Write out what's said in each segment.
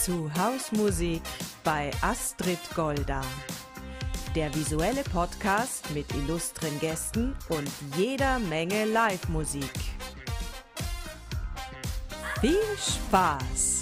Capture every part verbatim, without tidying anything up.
zu Hausmusik bei Astrid Golda. Der visuelle Podcast mit illustren Gästen und jeder Menge Live-Musik. Viel Spaß!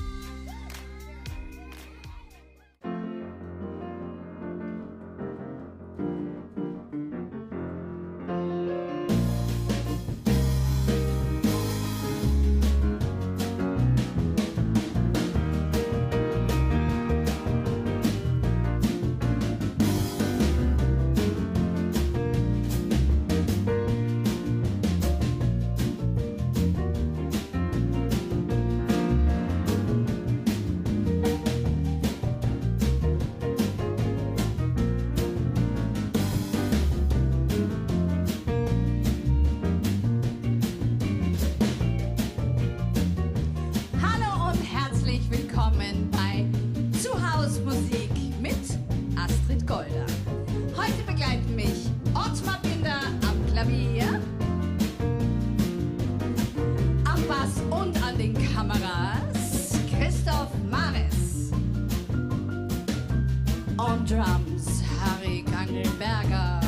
Drums, Harry Gangelberger.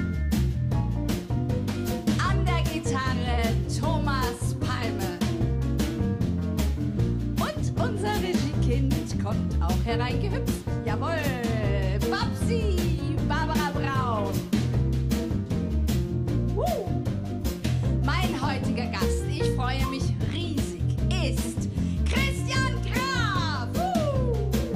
An der Gitarre Thomas Palme. Und unser Regiekind kommt auch hereingehüpft. Jawohl, Babsi, Barbara Braun. Uh. Mein heutiger Gast, ich freue mich riesig, ist Christian Graf. Uh.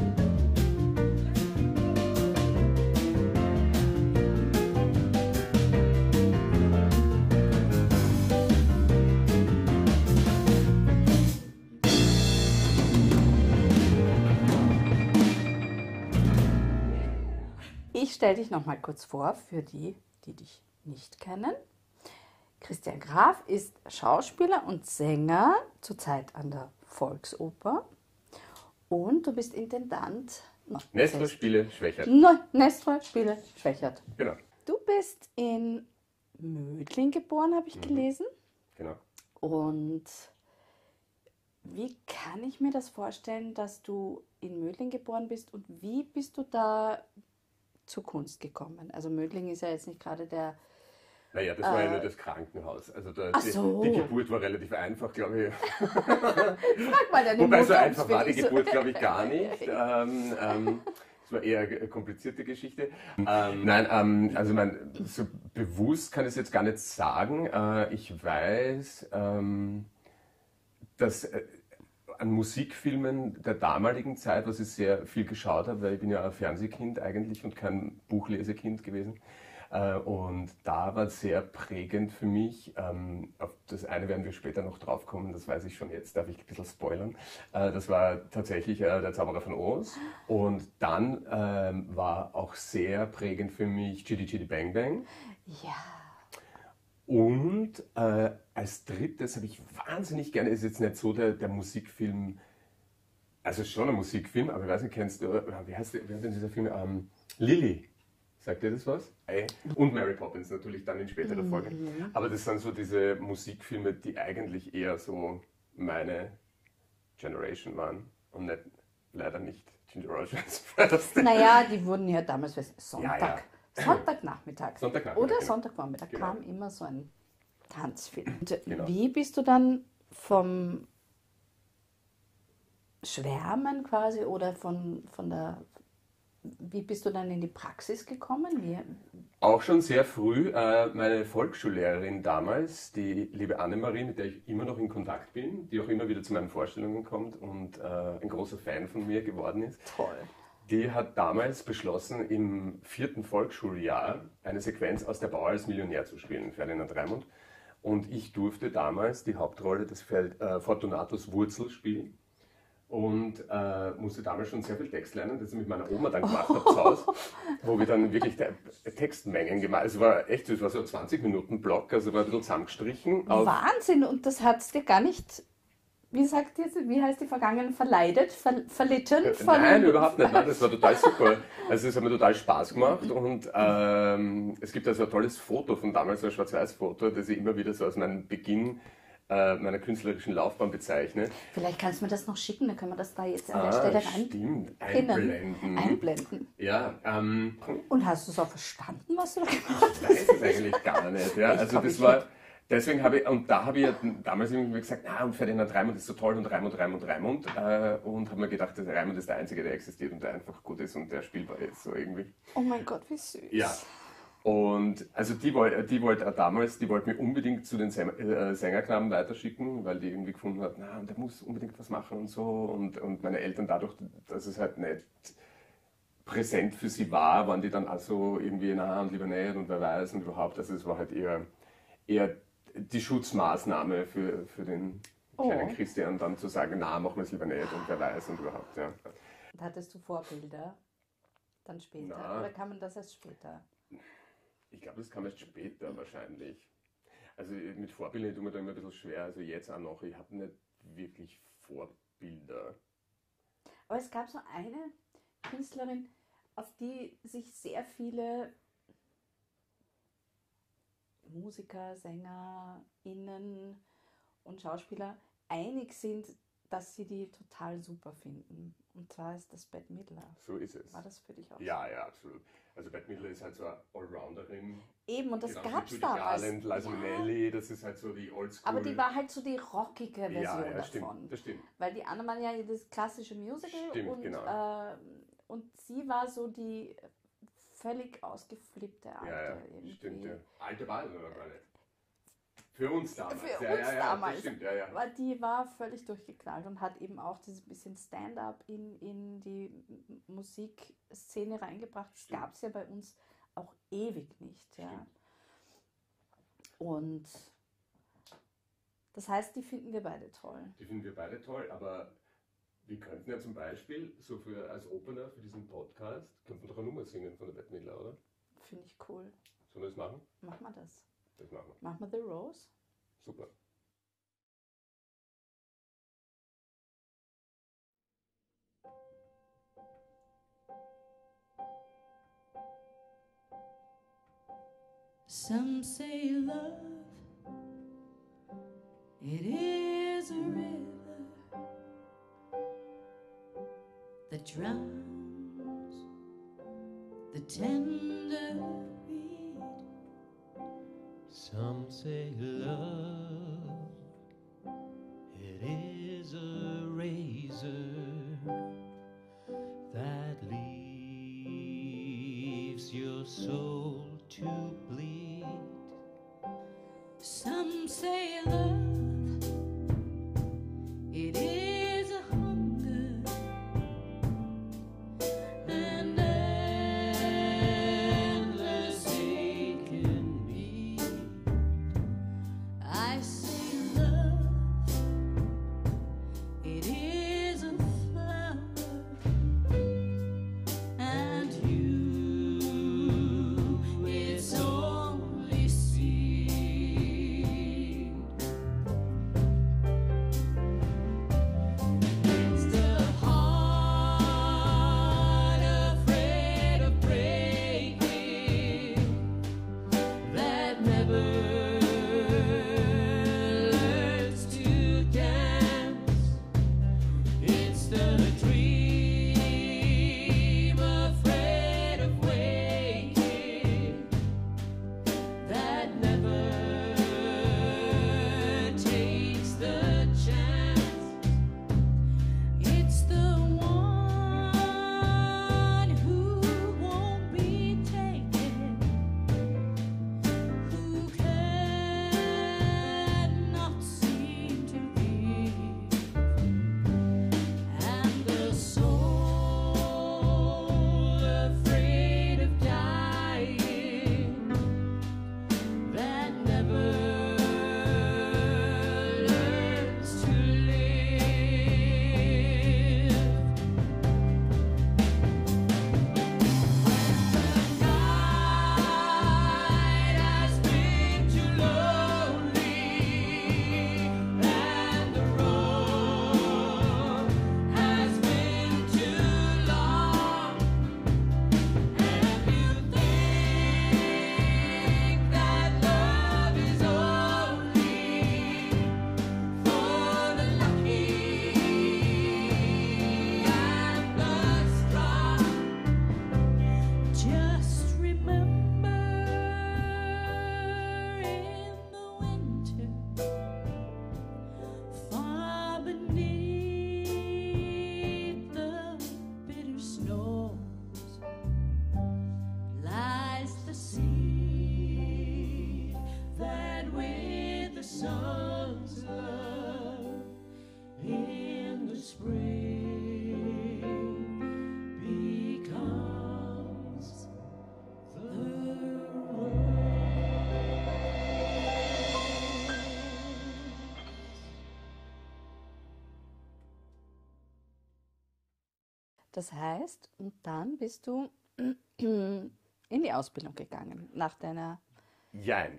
Ich stelle dich noch mal kurz vor, für die, die dich nicht kennen. Christian Graf ist Schauspieler und Sänger, zurzeit an der Volksoper. Und du bist Intendant. Nestor Spiele Schwächert. No, Nestor Spiele Schwächert. Genau. Du bist in Mödling geboren, habe ich Mhm. gelesen. Genau. Und wie kann ich mir das vorstellen, dass du in Mödling geboren bist und wie bist du da zur Kunst gekommen? Also Mödling ist ja jetzt nicht gerade der... Naja, das war ja Äh, nur das Krankenhaus. Also da, ach die, so. die Geburt war relativ einfach, glaube ich. Frag mal deine Wobei Mutter, so einfach war die ob's will. Geburt, glaube ich, gar nicht. ähm, ähm, es war eher eine komplizierte Geschichte. Ähm, nein, ähm, also mein, so bewusst kann ich es jetzt gar nicht sagen. Äh, ich weiß, ähm, dass äh, an Musikfilmen der damaligen Zeit, was ich sehr viel geschaut habe, weil ich bin ja ein Fernsehkind eigentlich und kein Buchlesekind gewesen. Äh, und da war sehr prägend für mich, ähm, auf das eine werden wir später noch draufkommen, das weiß ich schon jetzt, darf ich ein bisschen spoilern. Äh, das war tatsächlich äh, der Zauberer von Oz. Und dann ähm, war auch sehr prägend für mich Chitty Chitty Bang Bang. Ja. Und äh, als drittes habe ich wahnsinnig gerne, ist jetzt nicht so der, der Musikfilm, also schon ein Musikfilm, aber ich weiß nicht, kennst du, äh, wie heißt, wie heißt denn dieser Film? Ähm, Lily. Sagt ihr das was? Und Mary Poppins natürlich dann in späterer Folge. Mhm. Aber das sind so diese Musikfilme, die eigentlich eher so meine Generation waren und nicht, leider nicht Ginger Rogers. Naja, die wurden ja damals was, Sonntag. Ja, ja. Sonntagnachmittag. Sonntagnachmittag, Oder genau. Sonntagvormittag Genau. kam immer so ein Tanzfilm. Und Genau. wie bist du dann vom Schwärmen quasi oder von, von der... Wie bist du dann in die Praxis gekommen? Wie? Auch schon sehr früh. Äh, meine Volksschullehrerin damals, die liebe Annemarie, mit der ich immer noch in Kontakt bin, die auch immer wieder zu meinen Vorstellungen kommt und äh, ein großer Fan von mir geworden ist. Toll. Die hat damals beschlossen, im vierten Volksschuljahr eine Sequenz aus Der Bauer als Millionär zu spielen, Ferdinand Raimund. Und ich durfte damals die Hauptrolle des Fel- äh, Fortunatus Wurzel spielen. Und äh, musste damals schon sehr viel Text lernen, das ich mit meiner Oma dann gemacht habe zu Hause, wo wir dann wirklich Te Textmengen gemacht haben. Es war echt so, es war so ein zwanzig Minuten Block, also war ein bisschen zusammengestrichen. Auf Wahnsinn, und das hat es dir gar nicht, wie sagt ihr, wie heißt die Vergangenheit, verleidet, ver verlitten? Von Nein, überhaupt nicht. Nein, das war total super. Also es hat mir total Spaß gemacht und ähm, es gibt also ein tolles Foto von damals, ein Schwarz-Weiß-Foto, das ich immer wieder so aus meinem Beginn äh, meiner künstlerischen Laufbahn bezeichne. Vielleicht kannst du mir das noch schicken, dann können wir das da jetzt an Ah, der Stelle rein stimmt, pinnen. einblenden. einblenden. Ja, ähm, Und hast du es auch verstanden, was du da gemacht hast? ich weiß es eigentlich gar nicht. Ja. Also das war, deswegen habe ich, und da habe ich ja damals irgendwie gesagt, na, und Ferdinand Raimund ist so toll und Raimund, Raimund, Raimund. Äh, und habe mir gedacht, der Raimund ist der Einzige, der existiert und der einfach gut ist und der spielbar ist, so irgendwie. Oh mein Gott, wie süß. Ja. Und also die wollte die wollt auch damals, die wollte mir unbedingt zu den Sängerknaben weiterschicken, weil die irgendwie gefunden hat, na, der muss unbedingt was machen und so. Und, und meine Eltern dadurch, dass es halt nicht präsent für sie war, waren die dann also irgendwie, na, und lieber nicht und wer weiß und überhaupt. Also es war halt eher, eher die Schutzmaßnahme für, für den kleinen Oh. Christian, dann zu sagen, na, machen wir es lieber nicht und wer weiß und überhaupt, ja. Und hattest du Vorbilder dann später? Na. Oder kann man das erst später? Ich glaube, das kam erst später wahrscheinlich. Also mit Vorbildern tut mir da immer ein bisschen schwer. Also jetzt auch noch, ich habe nicht wirklich Vorbilder. Aber es gab so eine Künstlerin, auf die sich sehr viele Musiker, SängerInnen und Schauspieler einig sind, dass sie die total super finden. Und zwar ist das Bette Midler. So ist es. War das für dich auch Ja, ja, absolut. Also Bette Midler ist halt so eine Allrounderin. so? Eben, und das Genauso gab es wie Judy damals. Garland, Liza Ja. Minnelli, das ist halt so die Oldschool. Aber die war halt so die rockige Version ja, ja, davon. stimmt, das stimmt. Weil die anderen waren ja das klassische Musical Stimmt, und, genau. äh, und sie war so die völlig ausgeflippte Alte. Ja, ja, irgendwie. stimmt, ja. Alte war es aber gar nicht. Für uns damals. Für ja, uns ja, ja, damals. Das stimmt, ja, ja. Weil die war völlig durchgeknallt und hat eben auch dieses bisschen Stand-up in, in die M- Musikszene reingebracht. Das Stimmt. gab es ja bei uns auch ewig nicht. Ja. Stimmt. Und das heißt, die finden wir beide toll. Die finden wir beide toll, aber wir könnten ja zum Beispiel, so für, als Opener für diesen Podcast, könnten wir doch eine Nummer singen von der Bette Midler, oder? Finde ich cool. Sollen wir das machen? Machen wir das. Das machen wir. Machen wir The Rose? Super. Some say love, it is a river that drowns the tender reed. Some say love, it is a razor that leaves your soul to bleed. Some say love, it is a hunger and endless aching need. I say love, it is a flower and you, its only seed. Das heißt, und dann bist du in die Ausbildung gegangen, nach deiner... Jein.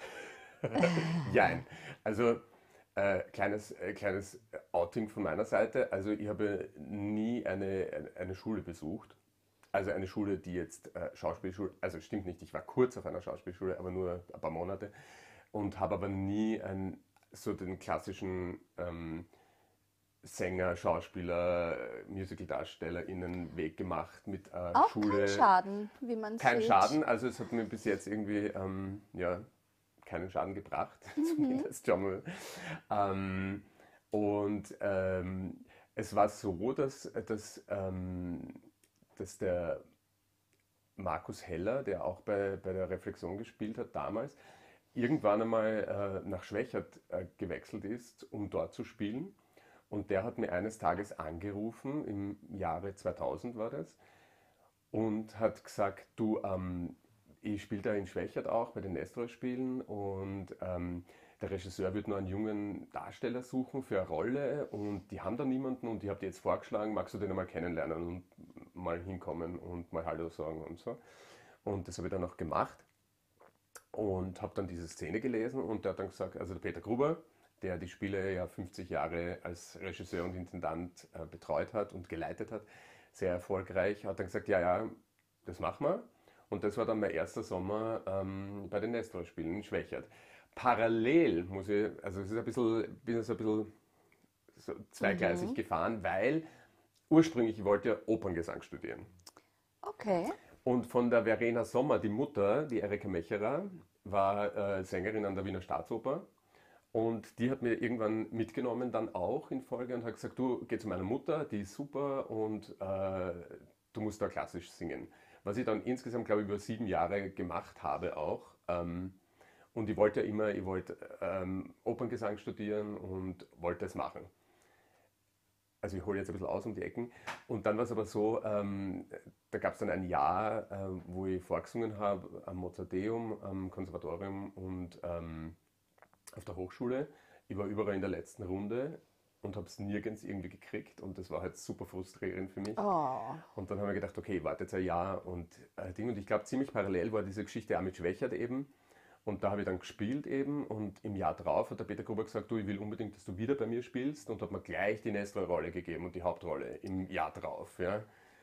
Jein. Also äh, kleines, äh, kleines Outing von meiner Seite. Also ich habe nie eine, eine, eine Schule besucht. Also eine Schule, die jetzt äh, Schauspielschule, also stimmt nicht, ich war kurz auf einer Schauspielschule, aber nur ein paar Monate und habe aber nie ein, so den klassischen ähm, Sänger, Schauspieler, Musical-DarstellerInnen Weg gemacht mit äh, Auch Schule. kein Schaden, wie man Kein sieht. Schaden, also es hat mir bis jetzt irgendwie ähm, ja, keinen Schaden gebracht, zumindest schon mal. Ähm, und ähm, es war so, dass, dass, ähm, dass der Markus Heller, der auch bei, bei der Reflexion gespielt hat damals, irgendwann einmal äh, nach Schwächert äh, gewechselt ist, um dort zu spielen. Und der hat mir eines Tages angerufen, im Jahre zweitausend war das, und hat gesagt, du, ähm, ich spiele da in Schwächert auch bei den Nestor-Spielen und ähm, der Regisseur wird nur einen jungen Darsteller suchen für eine Rolle und die haben da niemanden und ich habe dir jetzt vorgeschlagen, magst du den einmal kennenlernen und mal hinkommen und mal Hallo sagen und so. Und das habe ich dann auch gemacht und habe dann diese Szene gelesen und der hat dann gesagt, also der Peter Gruber, der die Spiele ja fünfzig Jahre als Regisseur und Intendant äh, betreut hat und geleitet hat, sehr erfolgreich, hat dann gesagt, ja, ja, das machen wir. Und das war dann mein erster Sommer ähm, bei den Nestor-Spielen in Schwächert. Parallel muss ich, also es ist ein bisschen, bin so ein bisschen so zweigleisig gefahren, weil ursprünglich ich wollte ja Operngesang studieren. Okay. Und von der Verena Sommer, die Mutter, die Erika Mecherer, war äh, Sängerin an der Wiener Staatsoper. Und die hat mir irgendwann mitgenommen, dann auch in Folge, und hat gesagt, du, geh zu meiner Mutter, die ist super und äh, du musst da klassisch singen. Was ich dann insgesamt, glaube ich, über sieben Jahre gemacht habe auch. Ähm, und ich wollte ja immer, ich wollte ähm, Operngesang studieren und wollte es machen. Also ich hole jetzt ein bisschen aus um die Ecken. Und dann war es aber so, ähm, da gab es dann ein Jahr, äh, wo ich vorgesungen habe am Mozarteum, am Konservatorium und ähm, auf der Hochschule. Ich war überall in der letzten Runde und habe es nirgends irgendwie gekriegt und das war halt super frustrierend für mich. Oh. Und dann haben wir gedacht, okay, ich warte jetzt ein Jahr und äh, Ding. Und ich glaube, ziemlich parallel war diese Geschichte auch mit Schwächert eben. Und da habe ich dann gespielt eben und im Jahr drauf hat der Peter Gruber gesagt, du, ich will unbedingt, dass du wieder bei mir spielst und hat mir gleich die Nestor-Rolle gegeben und die Hauptrolle im Jahr drauf. Ja.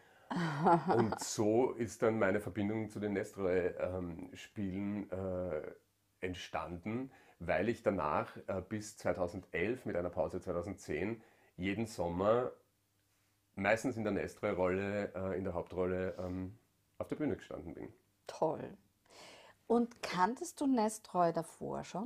Und so ist dann meine Verbindung zu den Nestor-Spielen äh, entstanden, weil ich danach äh, bis zweitausendelf mit einer Pause zweitausendzehn jeden Sommer meistens in der Nestor-Rolle, äh, in der Hauptrolle ähm, auf der Bühne gestanden bin. Toll. Und kanntest du Nestroy davor schon?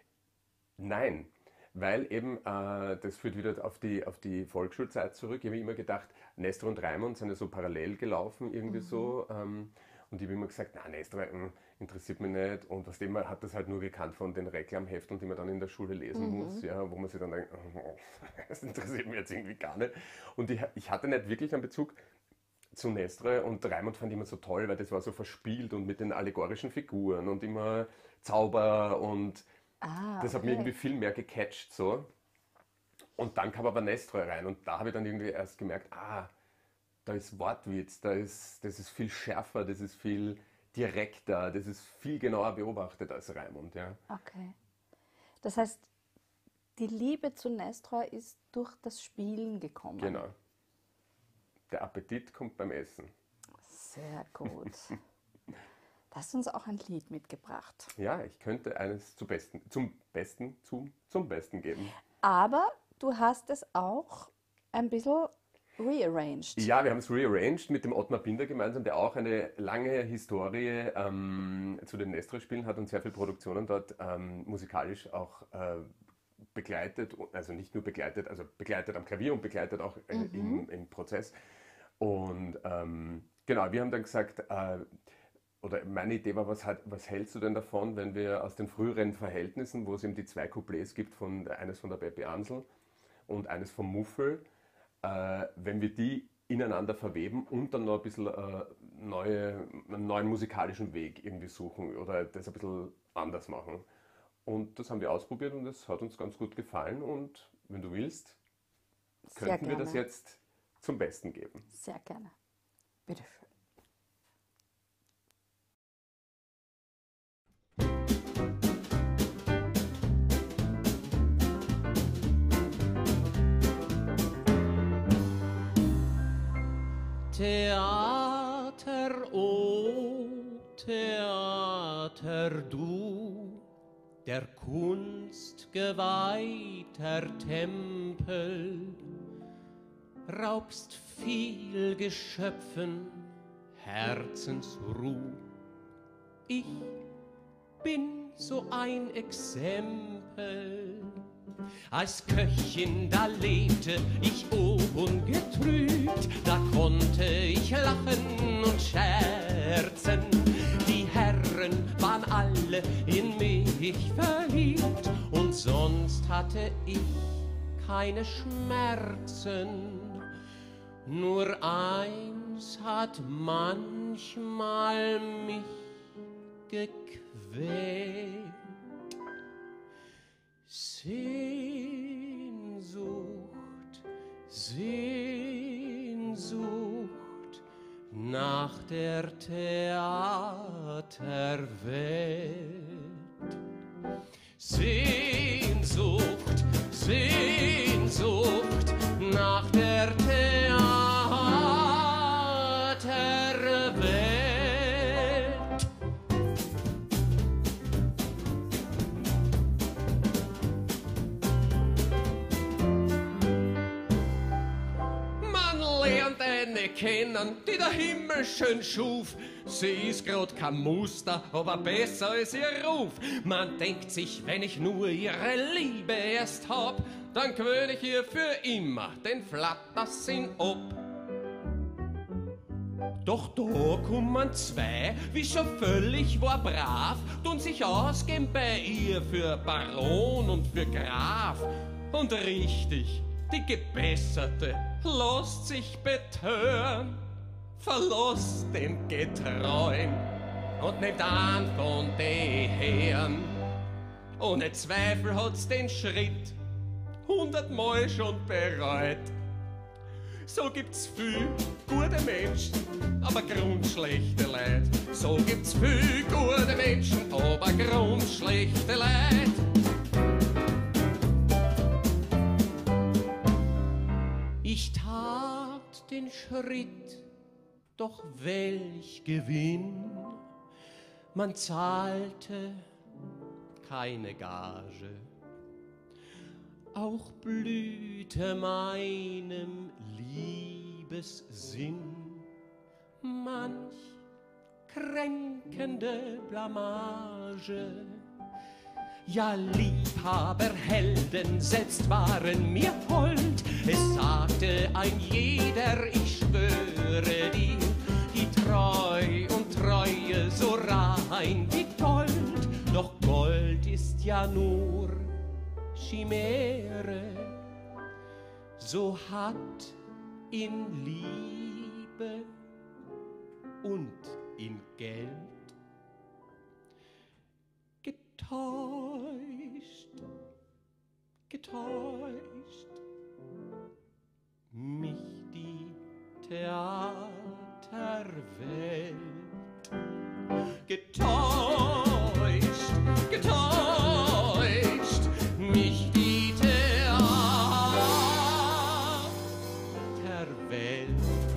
Nein, weil eben, äh, das führt wieder auf die, auf die Volksschulzeit zurück. Ich habe immer gedacht, Nestor und Raimund sind ja so parallel gelaufen, irgendwie so. Ähm, und ich habe immer gesagt, na, Nestor äh, interessiert mich nicht. Und was dem, man hat das halt nur gekannt von den Reklamhefteln, die man dann in der Schule lesen muss, ja, wo man sich dann denkt, oh, das interessiert mich jetzt irgendwie gar nicht. Und ich, ich hatte nicht wirklich einen Bezug zu Nestor und Raimund fand ich immer so toll, weil das war so verspielt und mit den allegorischen Figuren und immer Zauber und Ah, das hat mich irgendwie viel mehr gecatcht so. Und dann kam aber Nestor rein und da habe ich dann irgendwie erst gemerkt, ah, da ist Wortwitz, da ist, das ist viel schärfer, das ist viel direkter, das ist viel genauer beobachtet als Raimund. Ja. Okay. Das heißt, die Liebe zu Nestroy ist durch das Spielen gekommen. Genau. Der Appetit kommt beim Essen. Sehr gut. Du hast uns auch ein Lied mitgebracht. Ja, ich könnte eines zum Besten, zum Besten, zum, zum Besten geben. Aber du hast es auch ein bisschen rearranged. Ja, wir haben es rearranged mit dem Ottmar Binder gemeinsam, der auch eine lange Historie ähm, zu den Nestor-Spielen hat und sehr viele Produktionen dort ähm, musikalisch auch äh, begleitet, also nicht nur begleitet, also begleitet am Klavier und begleitet auch äh, Mhm. im, im Prozess. Und ähm, genau, wir haben dann gesagt, äh, oder meine Idee war, was, hat, was hältst du denn davon, wenn wir aus den früheren Verhältnissen, wo es eben die zwei Couplets gibt, von, eines von der Peppi Ansel und eines vom Muffel, äh, wenn wir die ineinander verweben und dann noch ein bisschen äh, neue, einen neuen musikalischen Weg irgendwie suchen oder das ein bisschen anders machen. Und das haben wir ausprobiert und es hat uns ganz gut gefallen und wenn du willst, Sehr könnten wir das gerne. jetzt zum Besten geben. Sehr gerne. Bitte schön. Theater, oh Theater, du, der Kunst geweihter Tempel, raubst viel Geschöpfen Herzensruh. Ich bin so ein Exempel. Als Köchin da lebte ich ungetrübt, da konnte ich lachen und scherzen. Die Herren waren alle in mich verliebt und sonst hatte ich keine Schmerzen. Nur eins hat manchmal mich gequält. Sehnsucht, Sehnsucht nach der Theaterwelt. Sehnsucht, Sehnsucht nach der Theaterwelt. Kennen, die der Himmel schön schuf. Sie ist grad kein Muster, aber besser als ihr Ruf. Man denkt sich, wenn ich nur ihre Liebe erst hab, dann gewöhne ich ihr für immer den Flattersinn ab. Doch da kommen zwei, wie schon völlig war brav, tun sich ausgeben bei ihr für Baron und für Graf. Und richtig, die Gebesserte lässt sich betören, verlost den Getreuen und nimmt an von den Herren. Ohne Zweifel hat's den Schritt hundertmal schon bereut. So gibt's viel gute Menschen, aber grundschlechte Leid. So gibt's viel gute Menschen, aber grundschlechte Leid. Ich tat den Schritt, doch welch Gewinn. Man zahlte keine Gage, auch blühte meinem Liebessinn manch kränkende Blamage. Ja, Liebhaberhelden selbst waren mir hold. Es sagte ein jeder, ich schwöre dir, die Treu und Treue so rein wie Gold. Doch Gold ist ja nur Chimäre, so hat in Liebe und in Geld getäuscht, getäuscht mich die Theaterwelt. Getäuscht, getäuscht mich die Theaterwelt.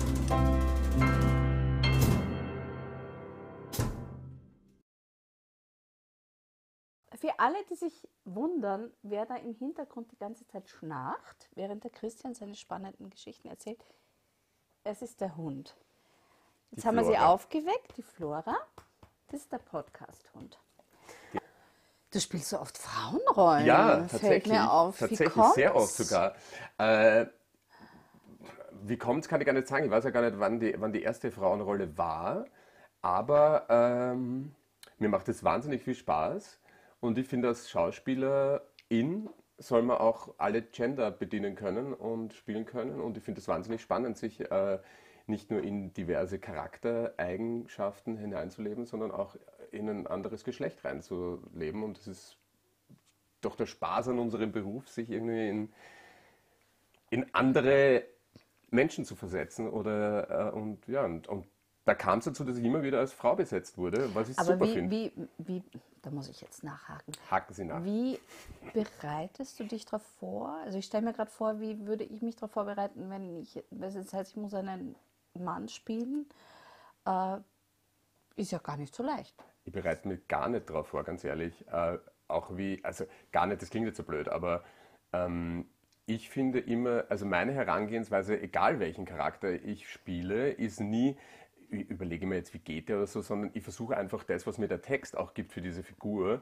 Für alle, die sich wundern, wer da im Hintergrund die ganze Zeit schnarcht, während der Christian seine spannenden Geschichten erzählt, es ist der Hund. Jetzt Die haben wir sie Flora. aufgeweckt, die Flora. Das ist der Podcast-Hund. Du spielst so oft Frauenrollen. Ja, Fällt tatsächlich. mir auf. Wie Tatsächlich kommt's? sehr oft sogar. Äh, wie kommt es, kann ich gar nicht sagen. Ich weiß ja gar nicht, wann die, wann die erste Frauenrolle war. Aber ähm, mir macht es wahnsinnig viel Spaß. Und ich finde, als Schauspielerin soll man auch alle Gender bedienen können und spielen können. Und ich finde es wahnsinnig spannend, sich äh, nicht nur in diverse Charaktereigenschaften hineinzuleben, sondern auch in ein anderes Geschlecht reinzuleben. Und es ist doch der Spaß an unserem Beruf, sich irgendwie in, in andere Menschen zu versetzen oder äh, und ja, und, und da kam es dazu, dass ich immer wieder als Frau besetzt wurde, was ich Aber super wie, finde. wie, wie, da muss ich jetzt nachhaken. Haken Sie nach. Wie bereitest du dich darauf vor? Also ich stelle mir gerade vor, wie würde ich mich darauf vorbereiten, wenn ich, das heißt, ich muss einen Mann spielen, äh, ist ja gar nicht so leicht. Ich bereite mich gar nicht drauf vor, ganz ehrlich. Äh, auch wie, also gar nicht, das klingt jetzt so blöd, aber ähm, ich finde immer, also meine Herangehensweise, egal welchen Charakter ich spiele, ist nie, ich überlege mir jetzt, wie geht der oder so, sondern ich versuche einfach das, was mir der Text auch gibt für diese Figur,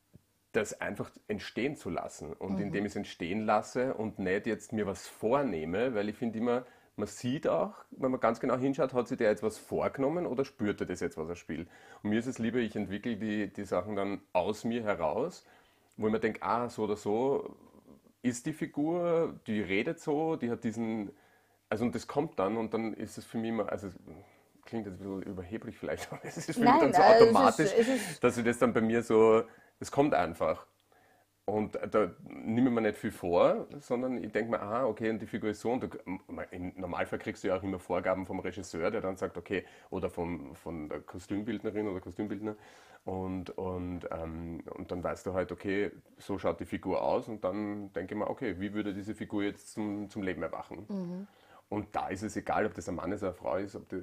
das einfach entstehen zu lassen. Und indem ich es entstehen lasse und nicht jetzt mir was vornehme, weil ich finde immer, man sieht auch, wenn man ganz genau hinschaut, hat sich der jetzt was vorgenommen oder spürt er das jetzt, was er spielt. Und mir ist es lieber, ich entwickle die, die Sachen dann aus mir heraus, wo ich mir denke, ah, so oder so ist die Figur, die redet so, die hat diesen, also und das kommt dann und dann ist es für mich immer, also klingt jetzt ein bisschen überheblich vielleicht, aber es ist für Nein, mich dann so äh, es ist- automatisch, es ist- dass ich das dann bei mir so, es kommt einfach. Und da nehme ich mir nicht viel vor, sondern ich denke mir, aha, okay, und die Figur ist so. Und du, im Normalfall kriegst du ja auch immer Vorgaben vom Regisseur, der dann sagt, okay, oder vom, von der Kostümbildnerin oder Kostümbildner. Und, und, ähm, und dann weißt du halt, okay, so schaut die Figur aus. Und dann denke ich mir, okay, wie würde diese Figur jetzt zum, zum Leben erwachen? Und da ist es egal, ob das ein Mann ist oder eine Frau ist. Ob die,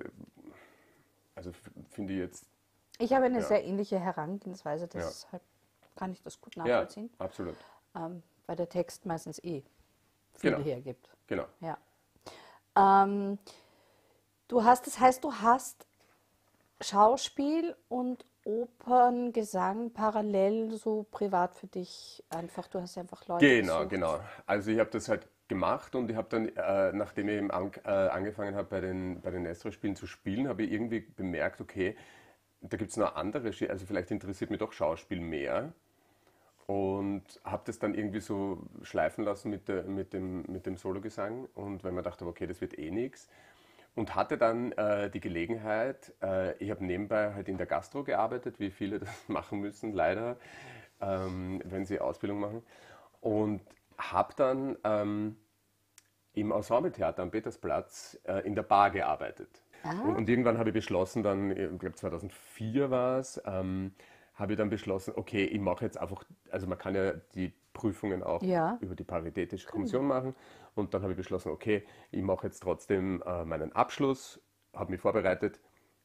also f- finde ich jetzt, Ich habe eine Ja. sehr ähnliche Herangehensweise, deshalb kann ich das gut nachvollziehen, ja, absolut. ähm, weil der Text meistens eh viel Genau. hergibt. Genau. Ja. Ähm, du hast, das heißt, du hast Schauspiel und Operngesang parallel so privat für dich einfach, du hast einfach Leute Genau, gesucht. genau. Also ich habe das halt gemacht und ich habe dann, äh, nachdem ich eben an, äh, angefangen habe bei den, bei den Estro-Spielen zu spielen, habe ich irgendwie bemerkt, okay, da gibt es noch andere, Schi- also vielleicht interessiert mich doch Schauspiel mehr und habe das dann irgendwie so schleifen lassen mit, der, mit dem, mit dem Sologesang und weil man dachte, okay, das wird eh nichts. Und hatte dann äh, die Gelegenheit, äh, ich habe nebenbei halt in der Gastro gearbeitet, wie viele das machen müssen, leider, ähm, wenn sie Ausbildung machen. Und habe dann ähm, im Ensembletheater am Petersplatz äh, in der Bar gearbeitet. Und, und irgendwann habe ich beschlossen, dann, ich glaube zweitausendvier war es, ähm, habe ich dann beschlossen, okay, ich mache jetzt einfach, also man kann ja die Prüfungen auch Ja. über die Paritätische Kommission machen. Und dann habe ich beschlossen, okay, ich mache jetzt trotzdem äh, meinen Abschluss, habe mich vorbereitet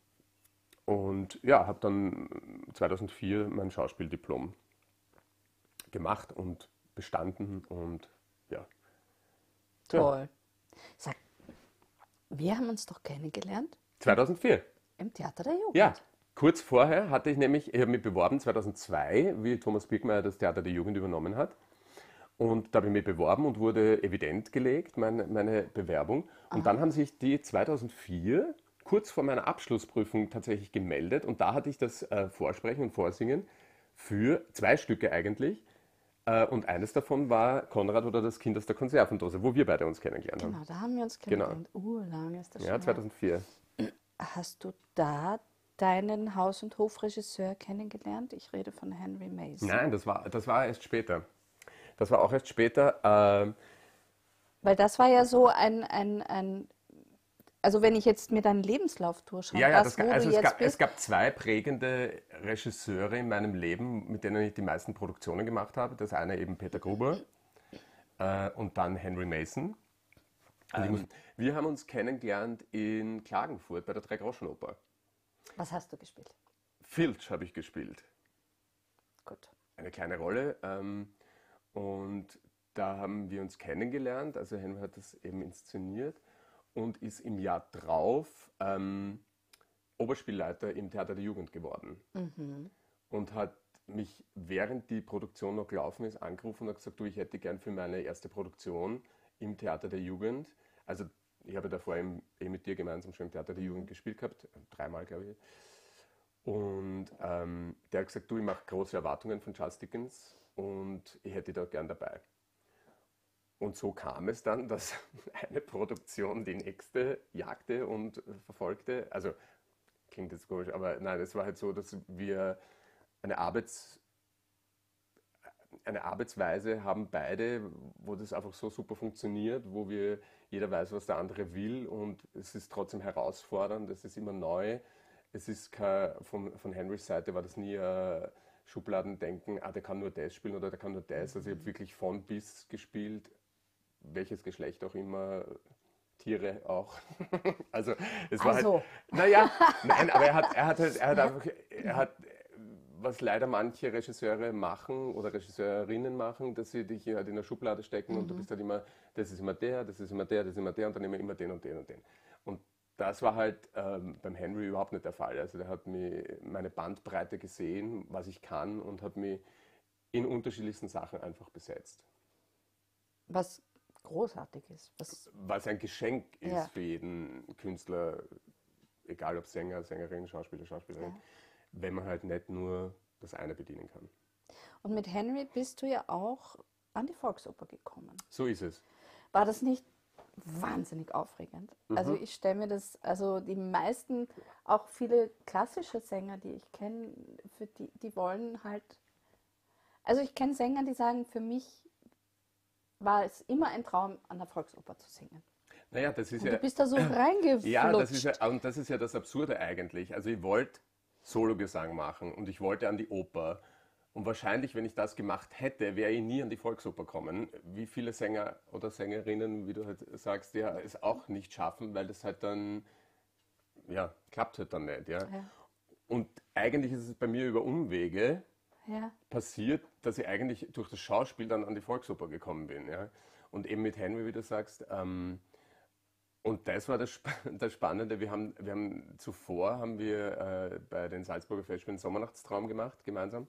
und ja, habe dann zweitausendvier mein Schauspieldiplom gemacht und bestanden und ja. Toll. Sag, wir haben uns doch kennengelernt zweitausendvier. im Theater der Jugend. Ja, kurz vorher hatte ich nämlich, ich habe mich beworben zweitausendzwei, wie Thomas Birkmeier das Theater der Jugend übernommen hat. Und da habe ich mich beworben und wurde evident gelegt, meine, meine Bewerbung. Und dann haben sich die zweitausendvier, kurz vor meiner Abschlussprüfung, tatsächlich gemeldet. Und da hatte ich das äh, Vorsprechen und Vorsingen für zwei Stücke eigentlich. Äh, und eines davon war Konrad oder das Kind aus der Konservendose, wo wir beide uns kennengelernt haben. Genau, da haben wir uns Genau. kennengelernt. Uh, lange ist das Ja, schon her. zweitausendvier. Hast du da deinen Haus- und Hofregisseur kennengelernt? Ich rede von Henry Mason. Nein, das war, das war erst später. Das war auch erst später. ähm, Weil das war ja so ein, ein, ein also wenn ich jetzt mir deinen Lebenslauf durchschaue, Ja, ja, das, das, wo also du es, jetzt gab, es bist, gab zwei prägende Regisseure in meinem Leben, mit denen ich die meisten Produktionen gemacht habe. Das eine eben Peter Gruber äh, und dann Henry Mason. Und ich muss, wir haben uns kennengelernt in Klagenfurt bei der Dreigroschenoper. was hast du gespielt? Filch habe ich gespielt. Gut. Eine kleine Rolle. Ähm, und da haben wir uns kennengelernt. Also Henry hat das eben inszeniert und ist im Jahr drauf ähm, Oberspielleiter im Theater der Jugend geworden. Und hat mich, während die Produktion noch gelaufen ist, angerufen und hat gesagt, du, ich hätte gern für meine erste Produktion im Theater der Jugend, also ich habe davor eben, eh mit dir gemeinsam schon im Theater der Jugend gespielt gehabt, dreimal glaube ich. Und ähm, der hat gesagt, du, ich mache große Erwartungen von Charles Dickens und ich hätte da gern dabei. Und so kam es dann, dass eine Produktion die nächste jagte und verfolgte. Also klingt jetzt komisch, aber nein, es war halt so, dass wir eine Arbeits, eine Arbeitsweise haben beide, wo das einfach so super funktioniert, wo wir, jeder weiß, was der andere will und es ist trotzdem herausfordernd, es ist immer neu. Es ist kein, von, von Henrys Seite war das nie äh, Schubladendenken, ah, der kann nur das spielen oder der kann nur das. Also ich habe wirklich von bis gespielt, welches Geschlecht auch immer, Tiere auch. Also es war Also. halt, naja, nein, aber er hat, er hat halt, er hat einfach, er hat, was leider manche Regisseure machen oder Regisseurinnen machen, dass sie dich halt in eine Schublade stecken und du bist halt immer, das ist immer der, das ist immer der, das ist immer der und dann immer, immer den und den und den. Und das war halt ähm, beim Henry überhaupt nicht der Fall. Also der hat mir meine Bandbreite gesehen, was ich kann und hat mich in unterschiedlichsten Sachen einfach besetzt. Was großartig ist. Was, Was ein Geschenk ist Ja. für jeden Künstler, egal ob Sänger, Sängerin, Schauspieler, Schauspielerin, Ja. wenn man halt nicht nur das eine bedienen kann. und mit Henry bist du ja auch an die Volksoper gekommen. So ist es. War das nicht wahnsinnig aufregend? Also Mhm. ich stelle mir das, also die meisten, auch viele klassische Sänger, die ich kenne, für die, die wollen halt, also ich kenne Sänger, die sagen, für mich war es immer ein Traum, an der Volksoper zu singen. Naja, das ist Und ja. du bist da so reingeflutscht. Ja, das ist ja, und das ist ja das Absurde eigentlich. Also ich wollte Sologesang machen und ich wollte an die Oper. Und wahrscheinlich, wenn ich das gemacht hätte, wäre ich nie an die Volksoper kommen. Wie viele Sänger oder Sängerinnen, wie du halt sagst, ja, es auch nicht schaffen, weil das halt dann, ja, klappt halt dann nicht. Ja. Ja. Und eigentlich ist es bei mir über Umwege Ja. passiert, dass ich eigentlich durch das Schauspiel dann an die Volksoper gekommen bin. Ja. Und eben mit Henry, wie du sagst, ähm, und das war das, Sp das Spannende. Wir haben, wir haben zuvor haben wir äh, bei den Salzburger Festspielen Sommernachtstraum gemacht, gemeinsam.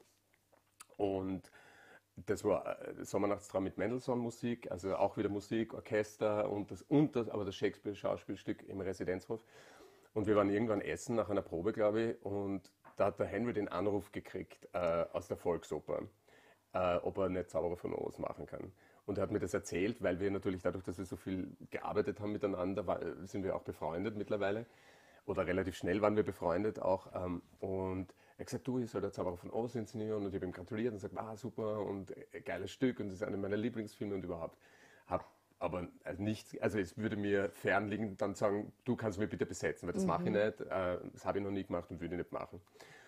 Und das war äh, Sommernachtstraum mit Mendelssohn-Musik, also auch wieder Musik, Orchester und das, und das, aber das Shakespeare-Schauspielstück im Residenzhof. Und wir waren irgendwann essen nach einer Probe, glaube ich, und da hat der Henry den Anruf gekriegt äh, aus der Volksoper, äh, ob er nicht Zauberer von Oz machen kann. Und er hat mir das erzählt, weil wir natürlich dadurch, dass wir so viel gearbeitet haben miteinander, war, sind wir auch befreundet mittlerweile. Oder relativ schnell waren wir befreundet auch. Ähm, und er hat gesagt, du, ich soll der Zauberer von Oz inszenieren. Und ich habe ihm gratuliert und gesagt, ah, super und äh, geiles Stück und das ist einer meiner Lieblingsfilme und überhaupt. Hab aber also nichts, also es würde mir fernliegen, dann sagen, du kannst mich bitte besetzen, weil das mache ich nicht. Äh, das habe ich noch nie gemacht und würde ich nicht machen.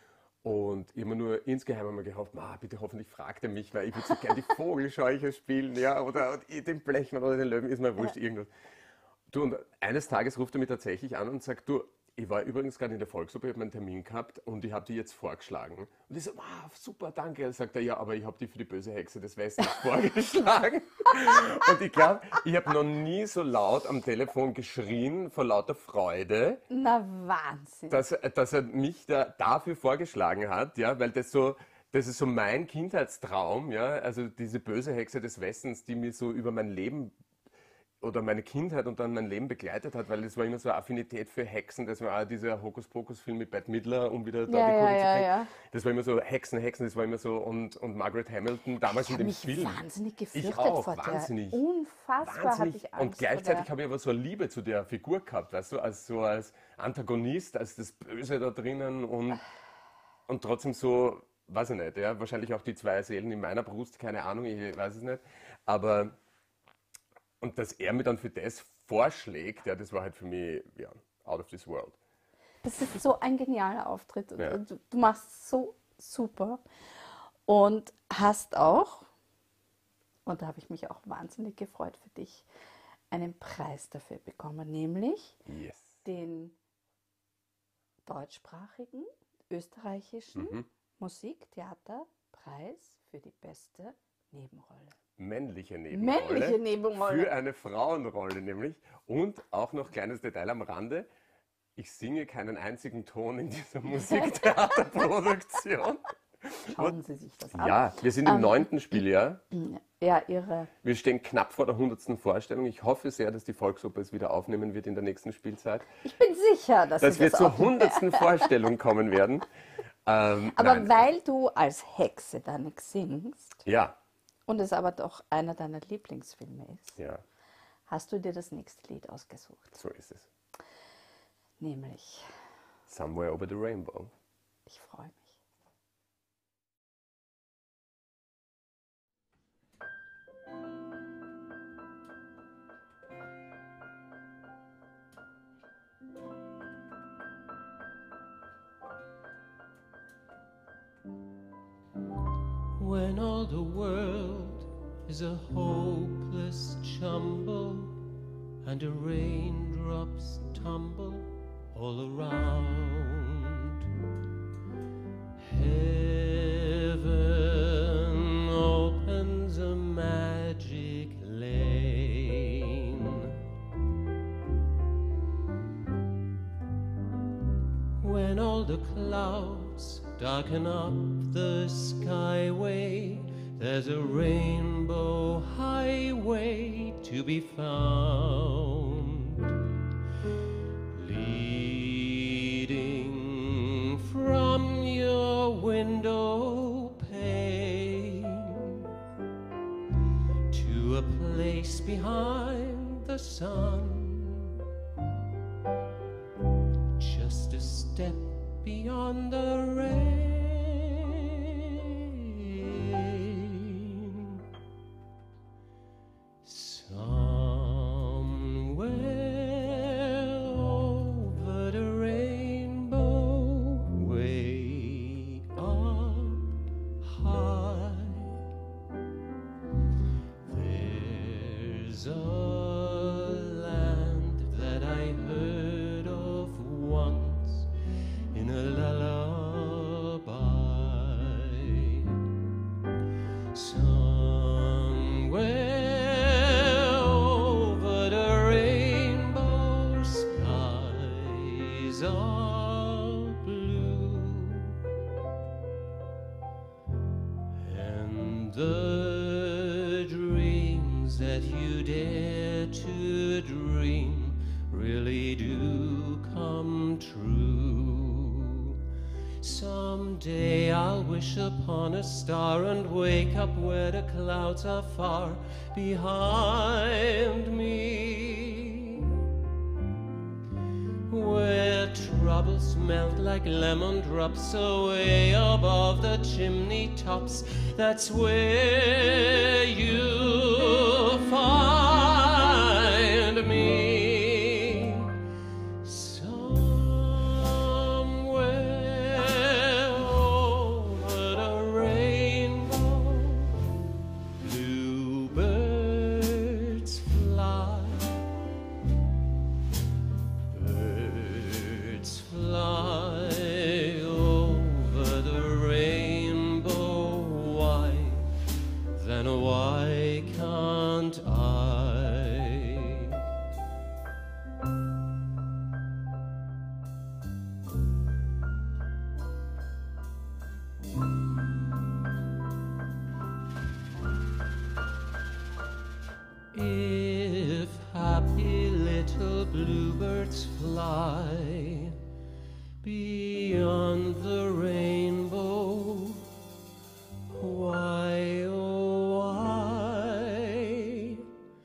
Und ich habe mir nur insgeheim einmal gehofft, ma, bitte hoffentlich fragt er mich, weil ich würde so gerne die Vogelscheuche spielen, ja, oder den Blechmann oder den Löwen, ist mir wurscht, irgendwas. Du, und eines Tages ruft er mich tatsächlich an und sagt, du, ich war übrigens gerade in der Volksoper, ich habe meinen Termin gehabt und ich habe die jetzt vorgeschlagen. Und ich so, wow, super, danke. Dann sagt er, ja, aber ich habe die für die böse Hexe des Westens vorgeschlagen. Und ich glaube, ich habe noch nie so laut am Telefon geschrien vor lauter Freude, Na, Wahnsinn. dass, dass er mich da dafür vorgeschlagen hat, ja, weil das so, das ist so mein Kindheitstraum, ja, also diese böse Hexe des Westens, die mir so über mein Leben oder meine Kindheit und dann mein Leben begleitet hat, weil es war immer so eine Affinität für Hexen, das war auch dieser Hokuspokus-Film mit Bette Midler, um wieder da Ja, die ja, Kurve ja, zu kriegen. ja. Das war immer so Hexen, Hexen, das war immer so und, und Margaret Hamilton damals Ich in habe dem mich Film. wahnsinnig gefürchtet Ich auch, vor wahnsinnig. der. Unfassbar hatte Wahnsinnig. ich Angst Und gleichzeitig vor habe ich aber so eine Liebe zu der Figur gehabt, weißt du, als so als Antagonist, als das Böse da drinnen und, und trotzdem so, weiß ich nicht, ja, wahrscheinlich auch die zwei Seelen in meiner Brust, keine Ahnung, ich weiß es nicht, aber und dass er mir dann für das vorschlägt, ja, das war halt für mich, ja, out of this world. der. Das ist so ein genialer Auftritt. Ja. Du, du machst so super und hast auch, und da habe ich mich auch wahnsinnig gefreut für dich, einen Preis dafür bekommen, nämlich Yes. den deutschsprachigen österreichischen Mhm. Musiktheaterpreis für die beste Nebenrolle. Männliche Nebenrolle. Männliche Nebenrolle. Für eine Frauenrolle nämlich. Und auch noch kleines Detail am Rande. Ich singe keinen einzigen Ton in dieser Musiktheaterproduktion. Schauen Sie sich das an. Ja, wir sind im Ähm, neunten Spieljahr. Ja, Ihre. Wir stehen knapp vor der hundertsten Vorstellung. Ich hoffe sehr, dass die Volksoper es wieder aufnehmen wird in der nächsten Spielzeit. Ich bin sicher, dass, Dass Sie wir das zur auch. hundertsten Vorstellung kommen werden. Ähm, Aber nein, weil du als Hexe da nichts singst ja, und es aber doch einer deiner Lieblingsfilme ist, ja, hast du dir das nächste Lied ausgesucht. so ist es. Nämlich, Somewhere Over the Rainbow. ich freue mich. when all the world is a hopeless jumble and the raindrops tumble all around. Heaven opens a magic lane. When all the clouds darken up the skyway, there's a rainbow highway to be found, leading from your window pane to a place behind the sun, just a step beyond the rain. Somewhere over the rainbow, way up high, there's a land that I heard of once in a lullaby. Somewhere over the rainbow, skies are blue, and the dreams that you dare to dream really do come true. Someday I'll wish upon a star and wake up where the clouds are far behind me, where troubles melt like lemon drops away above the chimney tops. That's where you'll find me. Somewhere over the rainbow, bluebirds fly, birds fly over the rainbow. Why, then why can't I? If happy little bluebirds fly beyond the rainbow, why, oh why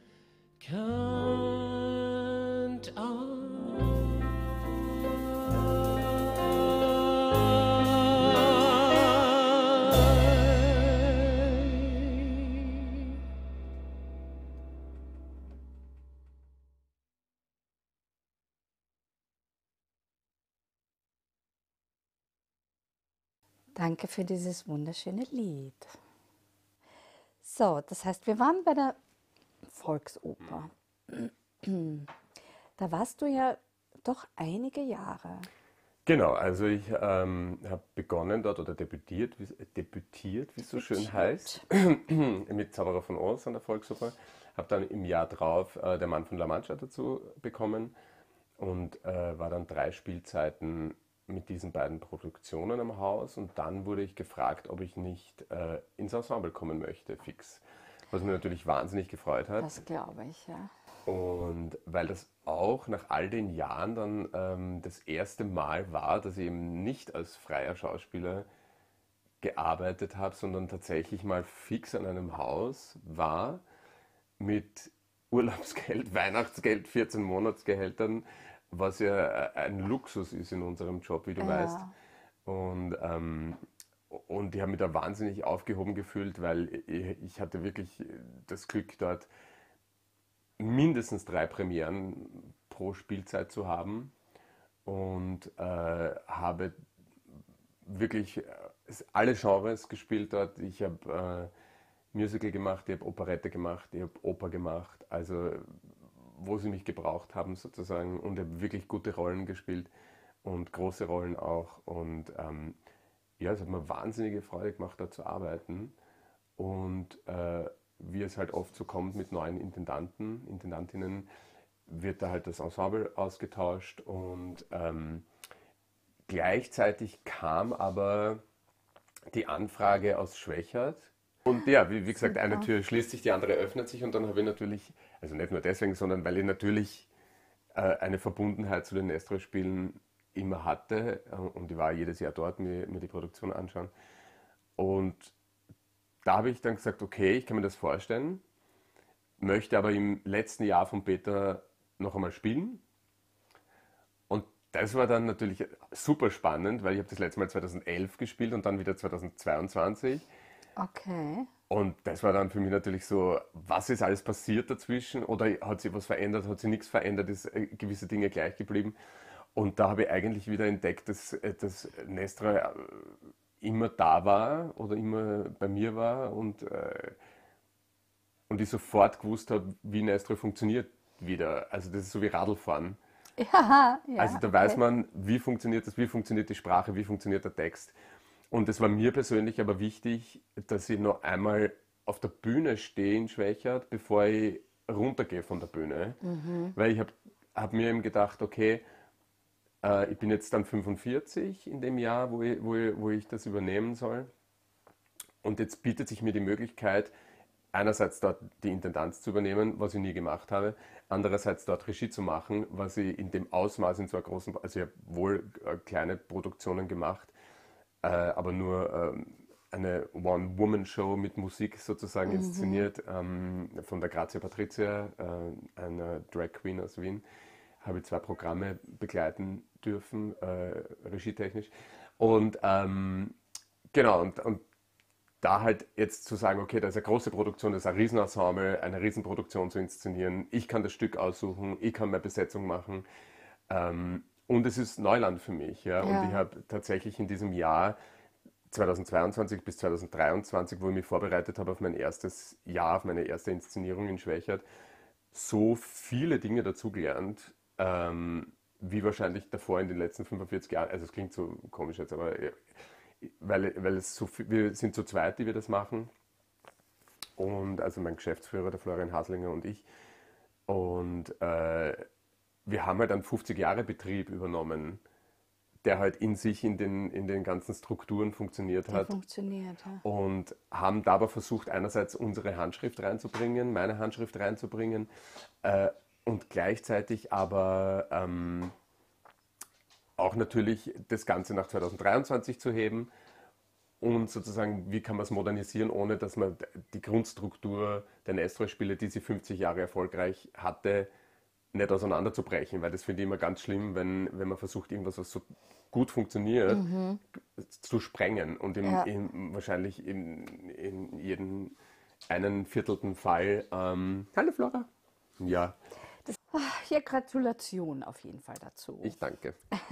can't I? Danke für dieses wunderschöne Lied. So, das heißt, wir waren bei der Volksoper. Da warst du ja doch einige Jahre. Genau, also ich ähm, habe begonnen dort oder debütiert, wie, debütiert, wie es so schön heißt, mit Zauberer von Oz an der Volksoper. Habe dann im Jahr drauf äh, Der Mann von La Mancha dazu bekommen und äh, war dann drei Spielzeiten mit diesen beiden Produktionen am Haus, und dann wurde ich gefragt, ob ich nicht äh, ins Ensemble kommen möchte, fix. Was mich natürlich wahnsinnig gefreut hat. Das glaube ich, ja. Und weil das auch nach all den Jahren dann ähm, das erste Mal war, dass ich eben nicht als freier Schauspieler gearbeitet habe, sondern tatsächlich mal fix an einem Haus war mit Urlaubsgeld, Weihnachtsgeld, vierzehn Monatsgehältern, was ja ein Luxus ist in unserem Job, wie du Ja. weißt. Und, ähm, und ich habe mich da wahnsinnig aufgehoben gefühlt, weil ich, ich hatte wirklich das Glück, dort mindestens drei Premieren pro Spielzeit zu haben und äh, habe wirklich es- alle Genres gespielt dort. Ich habe äh, Musical gemacht, ich habe Operette gemacht, ich habe Oper gemacht. Also wo sie mich gebraucht haben sozusagen und habe wirklich gute Rollen gespielt und große Rollen auch. Und ähm, ja, es hat mir wahnsinnige Freude gemacht, da zu arbeiten. Und äh, wie es halt oft so kommt mit neuen Intendanten, Intendantinnen, wird da halt das Ensemble ausgetauscht und ähm, gleichzeitig kam aber die Anfrage aus Schwächert. Und ja, wie, wie gesagt, eine Tür schließt sich, die andere öffnet sich und dann habe ich natürlich, also nicht nur deswegen, sondern weil ich natürlich äh, eine Verbundenheit zu den Nestroy-Spielen immer hatte äh, und ich war jedes Jahr dort, mir, mir die Produktion anschauen. Und da habe ich dann gesagt, okay, ich kann mir das vorstellen, möchte aber im letzten Jahr von Peter noch einmal spielen. Und das war dann natürlich super spannend, weil ich habe das letzte Mal zweitausendelf gespielt und dann wieder zweitausendzweiundzwanzig. Okay. Und das war dann für mich natürlich so, was ist alles passiert dazwischen? Oder hat sich was verändert, hat sich nichts verändert, ist äh, gewisse Dinge gleich geblieben? Und da habe ich eigentlich wieder entdeckt, dass, äh, dass Nestroy äh, immer da war oder immer bei mir war und, äh, und ich sofort gewusst habe, wie Nestroy funktioniert wieder. Also das ist so wie Radlfahren. Ja, ja. Also da weiß man, wie funktioniert das, wie funktioniert die Sprache, wie funktioniert der Text. Und es war mir persönlich aber wichtig, dass ich noch einmal auf der Bühne stehe in Schwächert, bevor ich runtergehe von der Bühne. Weil ich habe hab mir eben gedacht, okay, äh, ich bin jetzt dann fünfundvierzig in dem Jahr, wo ich, wo ich, wo ich das übernehmen soll. Und jetzt bietet sich mir die Möglichkeit, einerseits dort die Intendanz zu übernehmen, was ich nie gemacht habe, andererseits dort Regie zu machen, was ich in dem Ausmaß in so einer großen, also ich habe wohl äh, kleine Produktionen gemacht, äh, aber nur ähm, eine One-Woman-Show mit Musik sozusagen inszeniert, ähm, von der Grazia Patricia, äh, einer Drag Queen aus Wien, habe ich zwei Programme begleiten dürfen, äh, regietechnisch. Und ähm, genau, und, und da halt jetzt zu sagen, okay, das ist eine große Produktion, das ist ein Riesenensemble, eine Riesenproduktion zu inszenieren. Ich kann das Stück aussuchen, ich kann meine Besetzung machen. Ähm, und es ist Neuland für mich. Ja? Ja. Und ich habe tatsächlich in diesem Jahr zweitausendzweiundzwanzig bis zweitausenddreiundzwanzig, wo ich mich vorbereitet habe auf mein erstes Jahr, auf meine erste Inszenierung in Schwächert, so viele Dinge dazugelernt, ähm, wie wahrscheinlich davor in den letzten fünfundvierzig Jahren. Also es klingt so komisch jetzt, aber äh, weil, weil es so viel, wir sind zu zweit, die wir das machen. Und also mein Geschäftsführer, der Florian Haslinger und ich. Und äh, wir haben halt einen fünfzig Jahre Betrieb übernommen, der halt in sich in den, in den ganzen Strukturen funktioniert Der hat. funktioniert, ja. Und haben da aber versucht, einerseits unsere Handschrift reinzubringen, meine Handschrift reinzubringen äh, und gleichzeitig aber ähm, auch natürlich das Ganze nach zweitausenddreiundzwanzig zu heben und sozusagen, wie kann man es modernisieren, ohne dass man die Grundstruktur der Nestroy-Spiele, die sie fünfzig Jahre erfolgreich hatte, nicht auseinanderzubrechen, weil das finde ich immer ganz schlimm, wenn, wenn man versucht, irgendwas, was so gut funktioniert, zu sprengen und im, Ja. im, wahrscheinlich in, in jedem einen viertelten Fall. Ähm, Hallo Flora. Ja, Ja, Gratulation auf jeden Fall dazu. ich danke.